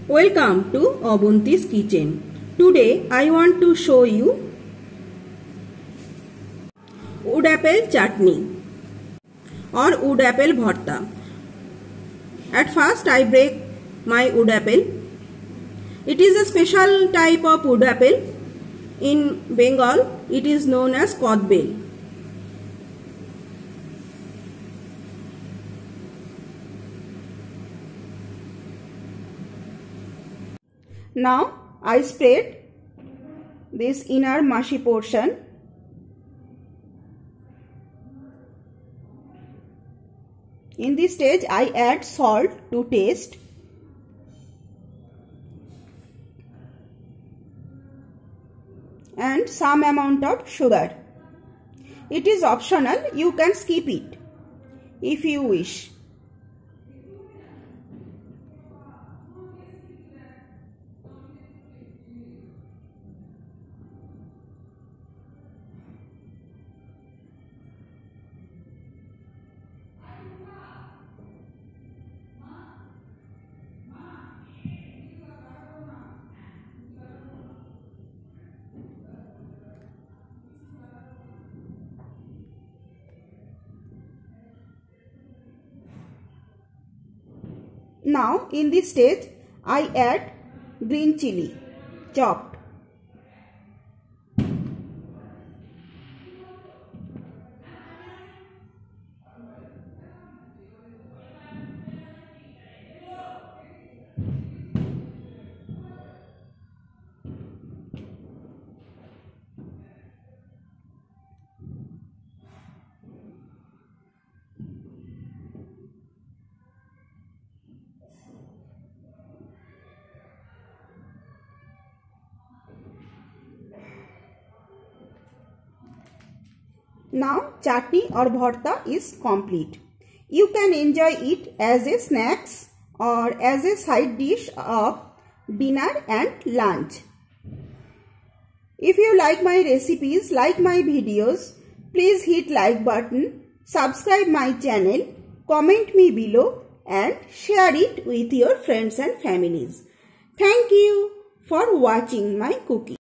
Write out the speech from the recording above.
Welcome to Obunti's Kitchen. Today I want to show you wood apple chutney or wood apple bharta. At first I break my wood apple. It is a special type of wood apple. In Bengal it is known as Kodbel. Now I spread this inner mushy portion in this stage. I add salt to taste and some amount of sugar. It is optional, you can skip it if you wish. Now in this stage I add green chili chopped. Now chutney or bharta is complete. You can enjoy it as a snacks or as a side dish of dinner and lunch. If you like my recipes, like my videos, please hit like button, subscribe my channel, comment me below and share it with your friends and families. Thank you for watching my cooking.